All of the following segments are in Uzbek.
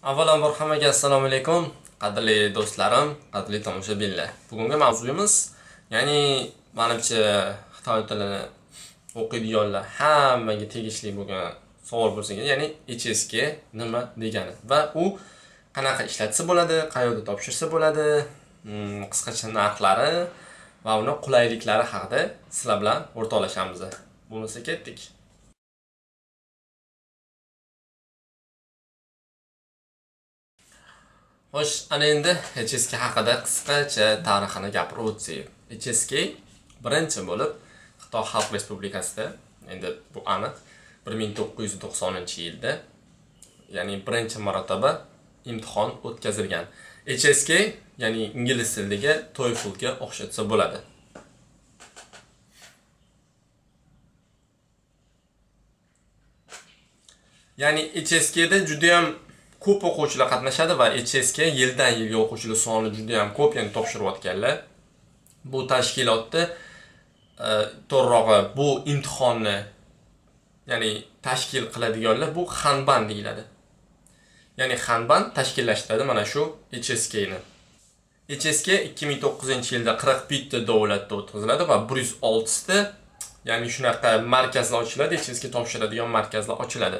Avvalambor hammaga assalomu alaykum, qadrli do'stlarim, qadrli tomoshabinlar. Bugungi mavzuyimiz, ya'ni menimcha Xitoy tilini o'qiydiganlar hammaga tegishli bo'lgan savol bo'lsa kerak, ya'ni HSK nima degani va u qanaqa ishlatsa bo'ladi, qayerda topshirsa bo'ladi, qisqacha narxlari va uni qulayliklari haqida sizlar bilan o'rtoqlashamiz. Bo'lmasa ketdik. Xo'sh, ana endi HSK haqida qisqacha tarixini gapirib o'tsak. HSK birinchi bo'lib Xitoy Xalq Respublikasida, endi bu aniq 1990-yilda, ya'ni birinchi marotaba imtihon o'tkazilgan. HSK, ya'ni ingliz tilidagi TOEFLga o'xshatsa bo'ladi. Ya'ni HSK da juda ham ko'p o'quvchilar qatnashadi va HSK yildan yilga o'quvchilar soni juda ham ko'p, ya'ni topshirayotganlar. Bu tashkilotda to'g'rirog'i bu imtihonni, ya'ni tashkil qiladiganlar bu Xanban deyiladi. Ya'ni Xanban tashkillashtiradi mana shu HSK ni. HSK 2009-yilda 41 ta davlatda o'tkaziladi va 106 ta, ya'ni shunaqa markazlar ochiladi, HSK topshiradigan markazlar ochiladi.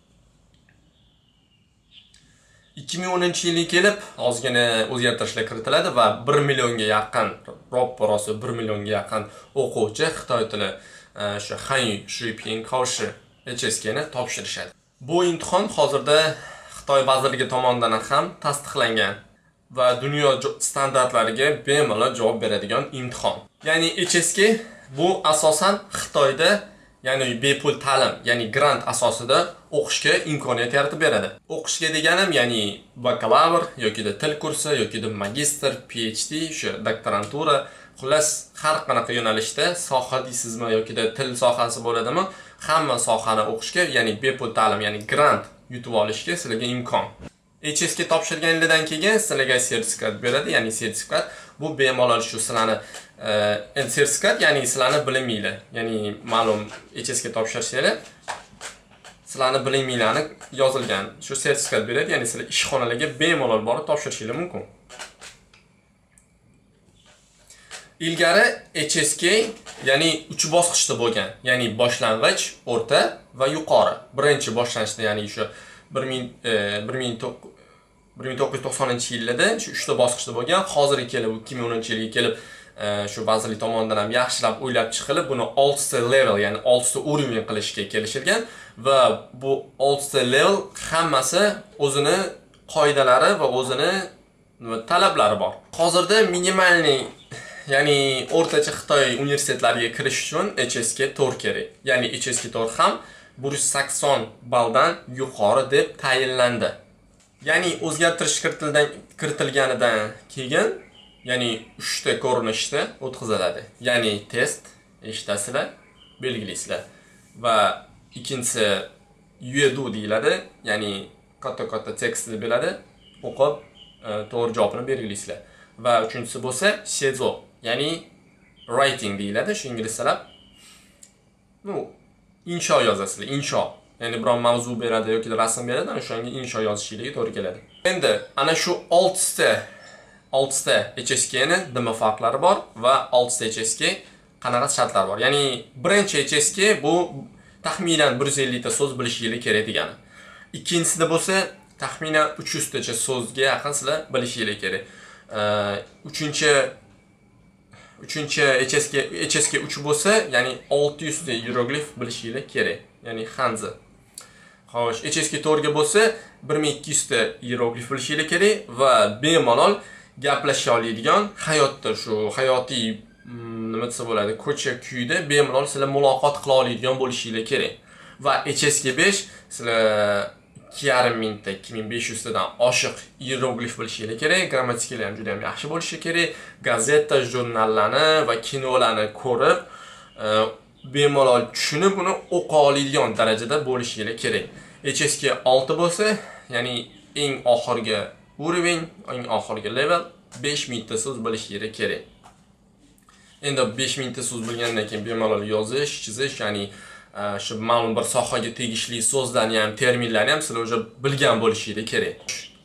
2010-yilga kelib ozgina o'zgartirishlar kiritiladi va 1 millionga yaqin, roppa-rosa 1 millionga yaqin o'quvchi Xitoy tili shu Hanyu Shuiping Kaoshi HSK ni topshirishadi. Bu imtihon hozirda Xitoy vazirligi tomonidan ham tasdiqlangan va dunyo standartlariga bemalol javob beradigan imtihon. Ya'ni HSK bu asosan Xitoyda, ya'ni bepul ta'lim, ya'ni grant asosida o'qishga imkoniyat yaratib beradi. O'qishga deganim, ya'ni bakalavr yoki til kursi yoki magistr, PhD, shu doktorantura, xullas har qanaqa yo'nalishda soha deysizmi yoki til sohasi bo'ladimi, hamma sohani o'qishga, ya'ni bepul ta'lim, ya'ni grant yutib olishga sizlarga imkon. HSK topshirganligidan keyin sizlarga sertifikat beradi, ya'ni sertifikat bu bemalol shu sizlarni sertifikat, ya'ni sizlarni biliminglar, ya'ni ma'lum HSK topshirsanglar sizlarni biliminglarni yozilgan shu sertifikat beradi, ya'ni sizlar ishxonalarga bemalol borib topshirishingiz mumkin. Ilgari HSK, ya'ni 3 bosqichda bo'lgan, ya'ni boshlang'ich, o'rta va yuqori. Birinchi boshlanishda, ya'ni shu 1990-yillarda shu 3 ta bosqichda bo'lgan. Hozirga kelib 2010-yilga kelib shu vazirlik tomonidan ham yaxshilab o'ylab chiqilib, buni 6 ta level, ya'ni 6 ta уровень qilishga kelishilgan va bu 6 ta level hammasi o'zini qoidalari va o'zini talablari bor. Hozirda minimalniy, ya'ni o'rtacha Xitoy universitetlariga kirish uchun HSK 4 kerak. Ya'ni HSK 4 ham 180 balldan yuqori deb tayinlandi. Ya'ni o'zgartirish kiritilganidan keyin, ya'ni 3 ta ko'rinishda o'tkaziladi. Ya'ni test, eshitasizlar, belgilaysizlar va ikkinchisi yuedu deyiladi, ya'ni katta tekstni beradi, o'qib to'g'ri javobni belgilaysizlar. Va uchinchisi bo'lsa sezo, ya'ni writing deyiladi, shu ingliz tilida. Insho yozasizlar, insho. Ya'ni biror mavzu beradi yoki rasm beradi, ana shunga insho yozishingiz to'g'ri keladi. Endi ana shu 6 ta HSK ni nima farqlari bor va 6 ta HSK qanaqa shartlari bor? Ya'ni birinchi HSK bu taxminan 150 ta so'z bilishingiz kerak degani. Ikkinchisida bo'lsa taxminan 300 tacha so'zga yaqin sizlar bilishingiz kerak. Uchinchi HSK 3 bo'lsa, ya'ni 600 ta hieroglif bilishingiz kerak, ya'ni hanzi. Xo'sh, HSK 4 ga bo'lsa 1200 ta hieroglif bilishingiz kerak va bemalol gaplasha oladigan, hayotda shu hayotiy nima desa bo'ladi, ko'cha kuyda bemalol sizlar muloqot qila oladigan bo'lishingiz kerak. Va HSK 5 sizlar 2500 ta, 2500 tadan oshiq hieroglif bilishingiz kerak, grammatikali ham juda ham yaxshi bo'lishi kerak. Gazeta, jurnallarni va kinolarni ko'rib, bemalol tushunib uni o'qa oladigan darajada bo'lishingiz kerak. HSK 6 bo'lsa, ya'ni eng oxirgi уровень, eng oxirgi level 5000 ta so'z bilishingiz kerak. Endi 5000 ta so'z bilgandan keyin bemalol yozish, chizish, ya'ni shu ma'lum bir sohaga tegishli so'zlarni ham, terminlarni ham sizlar o'sha bilgan bo'lishingiz kerak.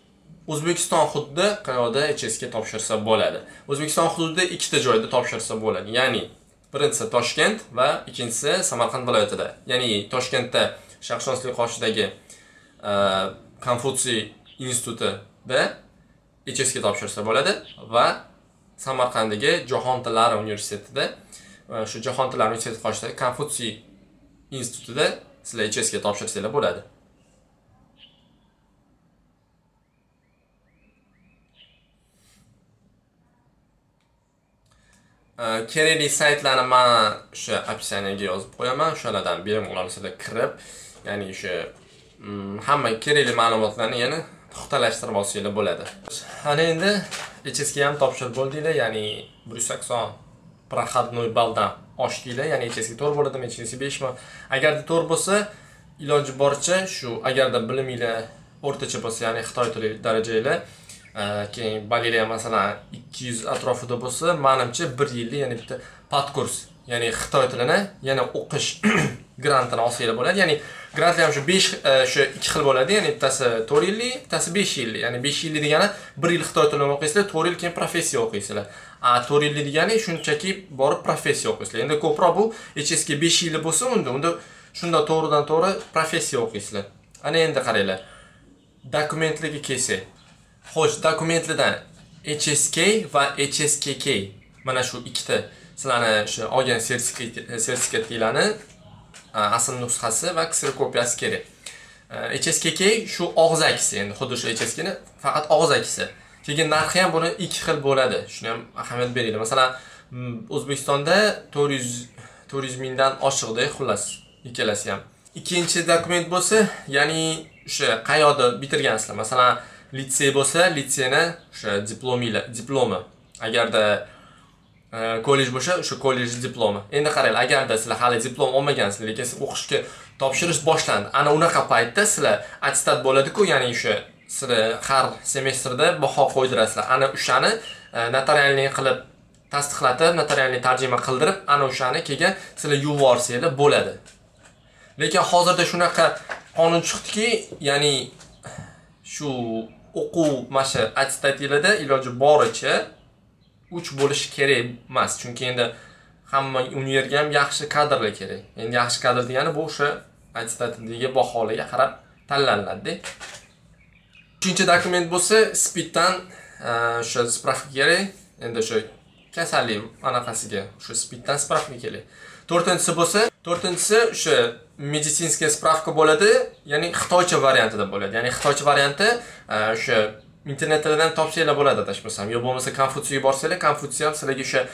O'zbekiston hududi qayerda HSK topshirsa bo'ladi. O'zbekiston hududida ikkita joyda topshirsa bo'ladi. Ya'ni birinchisi Toshkent va ikkinchisi Samarqand viloyatida. Ya'ni Toshkentda Sharqshunoslik qoshidagi Konfutsiy institutida HSK topshirsa bo'ladi va Samarqanddagi Jahon tillari universitetida shu Jahon tillari universiteti qoshidagi Konfutsiy institutida sizlar HSK topshirsanglar bo'ladi. Kerakli saytlarni men o'sha opisiyaga yozib qo'yaman. O'shalardan bemalol olasizlar kirib, ya'ni o'sha hamma kerakli ma'lumotlarni yana puxtalashtirib olsanglar bo'ladi. Ana endi HSK ham topshirib bo'ldinglar, ya'ni 180 proходной balldan oshdinglar, ya'ni HSK 4 bo'ladimi, HSK 5 mi? Agarda 4 bo'lsa, iloji boricha shu agarda biliminglar o'rtacha bo'lsa, ya'ni Xitoy tili darajanglar keyin balinglar masalan 200 atrofida bo'lsa, menimcha 1 yillik, ya'ni bitta podkurs, ya'ni Xitoy tilini yana o'qish grantini olsanglar bo'ladi. Ya'ni grantlar ham shu 2 xil bo'ladi, ya'ni bittasi 4 yillik, bittasi 5 yillik. Ya'ni 5 yillik degani 1 yil Xitoy tilini o'qiysizlar, 4 yil keyin professiya o'qiysizlar. 4 yillik degani shunchaki borib professiya o'qiysizlar. Endi ko'proq bu HSK 5 yillik bo'lsa, unda shunda to'g'ridan to'g'ri professiya o'qiysizlar. Ana endi qaranglar. Dokumentlarga kelsak. Xo'sh, dokumentlardan HSK va HSKK mana shu ikkita sizlarni shu olgan sertifikatlarni asl nusxasi va kserokopiyasi kerak. HSKK shu og'zakisi, endi xuddi shu HSK ni faqat og'zakisi. Keyin narxi ham buni 2 xil bo'ladi. Shuni ham ahamiyat beringlar. Masalan, O'zbekistonda 400 mingdan oshiqdi, xullas, ikkalasi ham. Ikkinchi dokument bo'lsa, ya'ni o'sha qayerda bitirgansizlar. Masalan, litsey bo'lsa, litseyni o'sha diplomi. Agarda kollej bo'lsa, o'sha kollej diplomi. Endi qaranglar, agarda sizlar hali diplom olmagansizlar, lekin siz o'qishga topshirish boshlandi. Ana unaqa paytda sizlar attestat bo'ladi-ku, ya'ni o'sha sizlar har semestrda baho qo'ydirasizlar. Ana o'shani notariallik qilib tasdiqlatib, notariallik tarjima qildirib, ana o'shani keyin sizlar yuborsanglar bo'ladi. Lekin hozirda shunaqa qonun chiqdiki, ya'ni shu o'quv mashi attestatinglarda iloji boricha 3 bo'lishi kerak emas. Chunki endi hamma universitetga ham yaxshi kadrlar kerak. Endi yaxshi kadr degani bu o'sha attestatdagi baholarga qarab tanlanadi. Uchinchi dokument bo'lsa, SPIDdan o'sha spravka kerak. Endi o'sha kasallik anaqasiga o'sha SPIDdan spravka kerak. To'rtinchisi bo'lsa, o'sha meditsinskiy spravka bo'ladi, ya'ni xitoycha variantida bo'ladi. Ya'ni xitoycha varianti o'sha internetdan topsanglar bo'ladi adashmasam. Yo bo'lmasa Konfutsiyga borsanglar, Konfutsiy ham sizlarga o'sha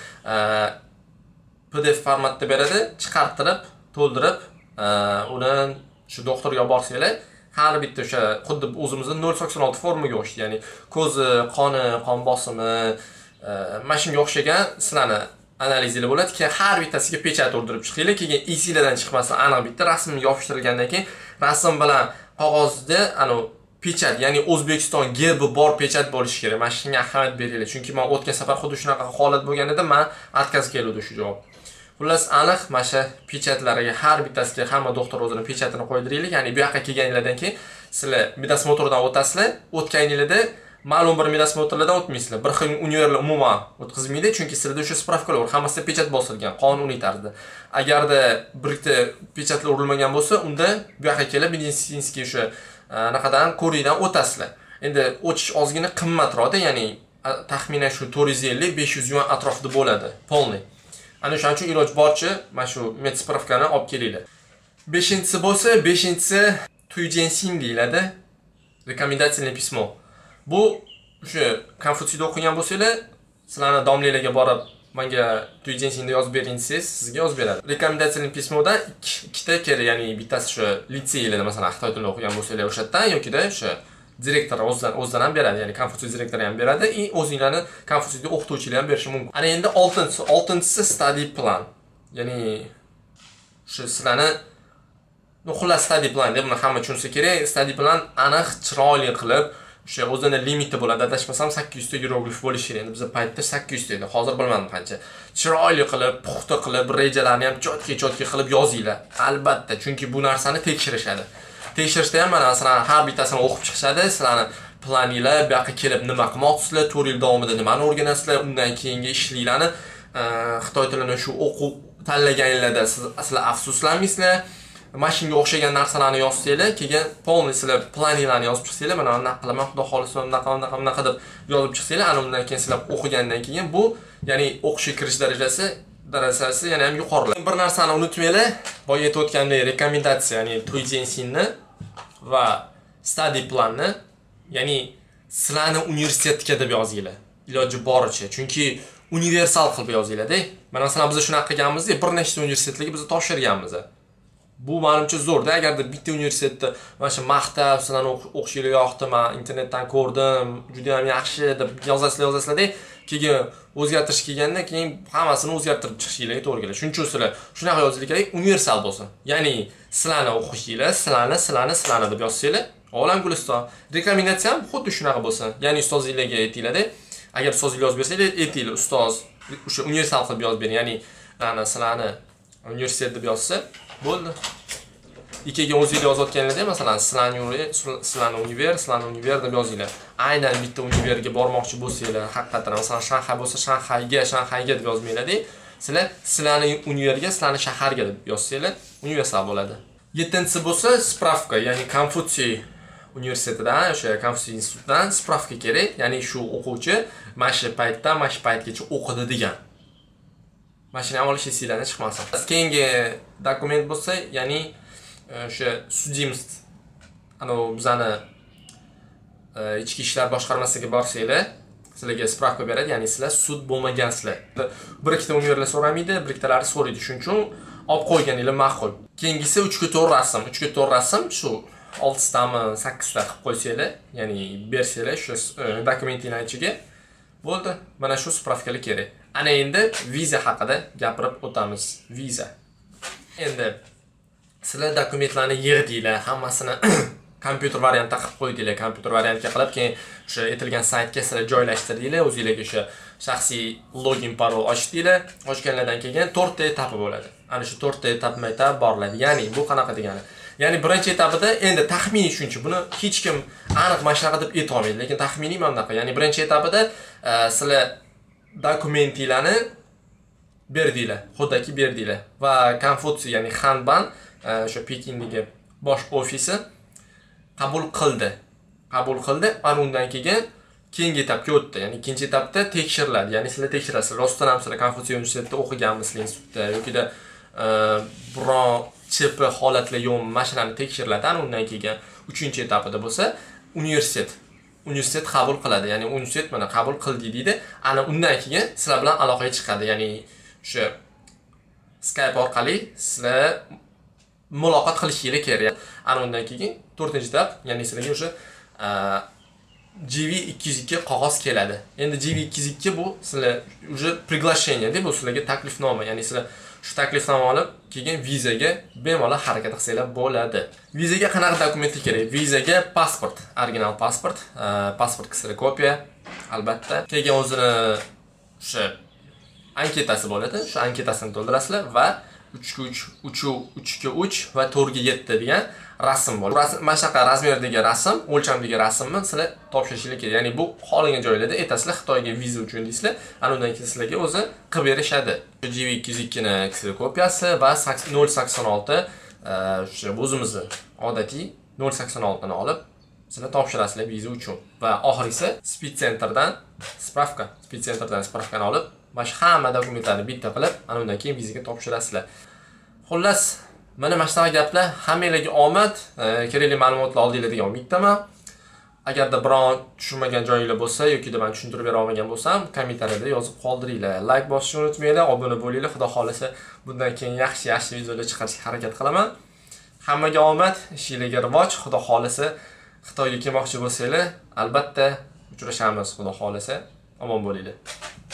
PDF formatda beradi, chiqartirib, to'ldirib, uni shu doktorga borsanglar, har bitta o'sha xuddi o'zimizning 086 formaga o'xshaydi. Ya'ni ko'zi, qoni, qon bosimi, mashinaga o'xshagan sizlarni analizinglar bo'ladi. Keyin har bittasiga pechat o'rdirib chiqinglar, keyin esinglardan chiqmasa aniq bitta rasm yopishtirilgandan keyin rasm bilan qog'ozda ana pechat, ya'ni O'zbekiston gerbi bor pechat bo'lishi kerak. Mana shunga ahamiyat beringlar. Chunki men o'tgan safar xuddi shunaqa holat bo'lgan edi, men отказ keldi shu javob. Xullas aniq mana shu pechatlariga har bittasiga hamma doktor o'zining pechatini qo'ydiringlar. Ya'ni bu yoqqa kelganinglardan keyin sizlar medosmotrdan o'tasizlar. O'tganinglarda ma'lum bir medosmotrlardan o'tmaysizlar. Bir xil universitetlar umuman o'tkazmaydi, chunki sizlarda o'sha spravkalar bor. Hammasida pechat bosilgan qonuniy tarzda. Agarda birta pechatlar urilmagan bo'lsa, unda bu yoqqa kelib meditsinskiy o'sha naqadan ko'rikdan o'tasizlar. Endi o'tish ozgina qimmatroqda, ya'ni taxminan shu 450-500 yuan atrofida bo'ladi, polniy. Ana o'shaning uchun iloj boricha mana shu med spravkani olib kelinglar. 5-inchisi bo'lsa, 5-inchisi Tuijensin deyiladi. Rekomendatsiyali pismo. Bu o'sha Konfutsiyda o'qigan bo'lsanglar, sizlarning domlalarga borib, menga Tuijensinda yozib bering desangiz, sizga yozib beradi. Rekomendatsiyali pismodan ikkita kerak, ya'ni bittasi o'sha litseylarda, masalan, Xitoy tilini o'qigan bo'lsanglar, o'shadan yoki-da o'sha direktor o'zidan ham beradi, ya'ni Konfutsiy direktori ham beradi, o'zingizlarni Konfutsiyda o'qituvchilar ham berishi mumkin. Ana endi 6-inchisi study plan. Ya'ni o'sha sizlarni xullas study plan deb buni hamma tushunsa kerak. Study plan aniq, chiroyli qilib o'sha o'zini limiti bo'ladi. Adashmasam 800 ta hieroglif bo'lishi kerak. Endi biz paytda 800 ta edi. Hozir bilmadim qancha. Chiroyli qilib, puxta qilib, rejalarni ham chotki qilib yozinglar. Albatta, chunki bu narsani tekshirishadi. Tekshirishda ham masalan har bittasini o'qib chiqishadi, sizlarni planinglar, bu yoqqa kelib nima qilmoqchisizlar, 4 yil davomida nimani o'rganasizlar, undan keyingi ishliklarni xitoy tilini shu o'quv tanlaganinglarda sizlar afsuslanmaysizlar. Mana shunga o'xshagan narsalarni yozsanglar, keyin polniy sizlar planinglarni yozib chiqsanglar, mana bunaqa qilaman, xudo xolisa unaqa deb yozib chiqsanglar, ana undan keyin sizlar o'qigandan keyin bu, ya'ni o'qishga kirish darajasi yana ham yuqoriladi. Bir narsani unutmanglar, boya aytib o'tgandek rekomendatsiya, ya'ni Tuijensinni va study planni, ya'ni sizlarni universitetga deb yozinglar. Iloji boricha, chunki universal qilib yozinglar-da. Mana masalan biz shunaqa qilganmiz-da, bir nechta universitetlarga biz topshirganmiz. Bu menimcha zo'rda. Agarda bitta universitetda mana shu maqtab, sizlarni o'qishinglar yoqdi, men internetdan ko'rdim, juda ham yaxshi deb yozasizlar-da, keyin o'zgartirish kelganda keyin hammasini o'zgartirib chiqishinglarga to'g'ri keladi. Shuning uchun sizlar shunaqa yozishinglar kerak, universal bo'lsin. Ya'ni sizlarni o'qishinglar, sizlarni deb yozsanglar, olam guliston. Rekomendatsiya ham xuddi shunaqa bo'lsin. Ya'ni ustozingizlarga aytinglar-da, agar ustozinglar yozib bersanglar, aytinglar, ustoz, o'sha universal qilib yozib bering. Ya'ni mana sizlarni universitet deb yozsa bo'ldi. Ikkiga o'zingiz yozayotganingizda, masalan, sizlarni univers deb yozinglar. Aynan bitta universitetga bormoqchi bo'lsanglar, haqiqatan masalan Shanxay bo'lsa, Shanxayga deb yozmanglar-da. Sizlarni universitetga, sizlarni shaharga deb yozsanglar, universal bo'ladi. 7-si bo'lsa spravka, ya'ni Konfutsiy universitetidan, o'sha Konfutsiy institutidan spravka kerak, ya'ni shu o'quvchi mana shu paytdan mana shu paytgacha o'qidi degan. Mashina ham olish esingizdan chiqmasin. Keyingi dokument bo'lsa, ya'ni o'sha sudimst, ana bizani ichki ishlar boshqarmasiga borsanglar, sizlarga spravka beradi, ya'ni sizlar sud bo'lmagansizlar. Bir ikkita universitetlar so'ramaydi, bir ikkitalari so'raydi. Shuning uchun olib qo'yganingiz ma'qul. Keyingisi 3x4 rasm. 3x4 rasm shu 6 tami 8 ta qilib qo'ysanglar, ya'ni bersanglar shu dokumentinglar ichiga bo'ldi. Mana shu spravkalar kerak. Ana endi viza haqida gapirib o'tamiz. Viza. Endi sizlar dokumentlarni yig'dinglar, hammasini kompyuter variantda qilib qo'ydinglar. Kompyuter variantga qilib, keyin o'sha aytilgan saytga sizlar joylashtirdinglar, o'zingizlarga o'sha shaxsiy login parol ochdinglar. Ochganlardan keyin 4 ta etapi bo'ladi. Ana shu 4 ta etap boriladi. Ya'ni bu qanaqa degani? Ya'ni birinchi etapida endi taxminiy shuncha, buni hech kim aniq mashnaqa deb ayta olmaydi, lekin taxminiy mana bunaqa. Ya'ni birinchi etapida sizlar dokumentinglarni berdinglar, xuddaki berdinglar va Konfutsiy, ya'ni Xanban, o'sha Pekindagi bosh ofisi qabul qildi. Ana undan keyin keyingi etapga o'tdi. Ya'ni ikkinchi etapda tekshiriladi. Ya'ni sizlar tekshirasiz, rostdan ham sizlar Konfutsiy universitetida o'qiganmisizlar, institutda yoki-da biron CP holatlar yo'qmi, mashinani tekshiriladi. Ana undan keyin 3-etapida bo'lsa, universitet qabul qiladi. Ya'ni universitet mana qabul qildi deydi. Ana undan keyin sizlar bilan aloqaga chiqadi. Ya'ni o'sha Skype orqali sizlar muloqot qilishingiz kerak. Ana undan keyin 4-etap, ya'ni sizlarga o'sha GV202 qog'oz keladi. Endi GV202 bu sizlar уже приглашение deb, bu sizlarga taklifnoma. Ya'ni sizlar shu taklifnoma olib, keyin vizaga bemalol harakat qilsanglar bo'ladi. Vizaga qanaqa dokumentlar kerak? Vizaga pasport, original pasport, pasport kseriskopiya, albatta. Keyin o'zini o'sha anketasi bo'ladi. Shu anketasini to'ldirasizlar va 3x3 va 4x7 degan rasm bor. Mana shunaqa razmerdagi rasm, o'lchamdagi rasmni sizlar topshirishingiz kerak. Ya'ni bu xohlagan joylarda aytasizlar Xitoyga viza uchun deysizlar. Ana undan keyin sizlarga o'zi qilib berishadi. GV202 ni kserokopiyasi va 086 o'sha o'zimizni odatiy 086 ni olib sizlar topshirasizlar viza uchun. Va oxirgisi Speed Centerdan spravkani olib, mana shu hamma dokumentlarni bitta qilib, ana undan keyin vizaga topshirasizlar. Xullas, mana shunaqa gaplar. Hammangizga omad, kerakli ma'lumotlar oldinglar degan umiddaman. Agarda biron tushunmagan joyinglar bo'lsa yoki men tushuntirib bera olmagan bo'lsam, kommentariyada yozib qoldiringlar. Like bosishni unutmanglar, obuna bo'linglar. Xudo xolisa bundan keyin yaxshi videolar chiqarishga harakat qilaman. Hammaga omad, ishingizga rivoj. Xudo xolisa Xitoyga kelmoqchi bo'lsanglar, albatta uchrashamiz. Xudo xolisa omon bo'linglar.